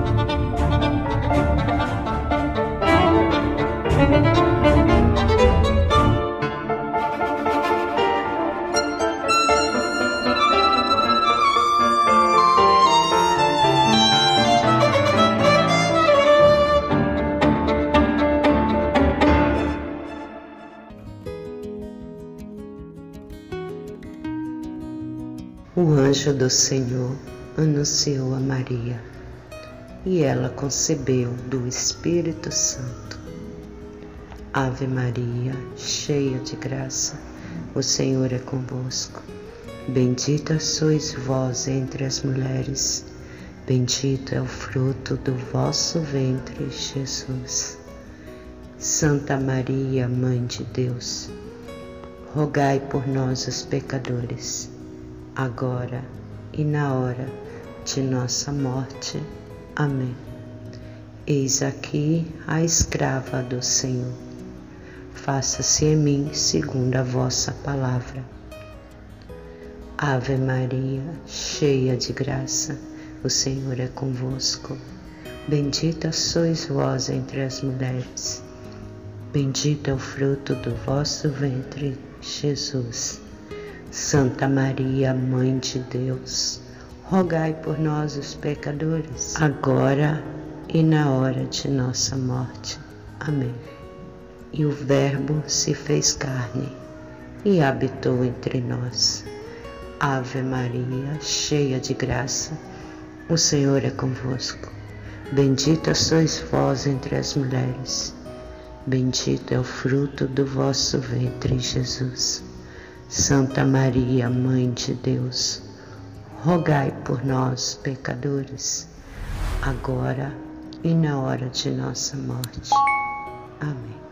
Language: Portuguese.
O anjo do Senhor anunciou a Maria, e ela concebeu do Espírito Santo. Ave Maria, cheia de graça, o Senhor é convosco. Bendita sois vós entre as mulheres, bendito é o fruto do vosso ventre, Jesus. Santa Maria, Mãe de Deus, rogai por nós os pecadores, agora e na hora de nossa morte. Amém. Eis aqui a escrava do Senhor. Faça-se em mim segundo a vossa palavra. Ave Maria, cheia de graça, o Senhor é convosco. Bendita sois vós entre as mulheres. Bendito é o fruto do vosso ventre, Jesus. Santa Maria, Mãe de Deus, rogai por nós os pecadores, agora e na hora de nossa morte. Amém. E o Verbo se fez carne e habitou entre nós. Ave Maria, cheia de graça, o Senhor é convosco. Bendita sois vós entre as mulheres. Bendito é o fruto do vosso ventre, Jesus. Santa Maria, Mãe de Deus, rogai por nós, pecadores, agora e na hora de nossa morte. Amém.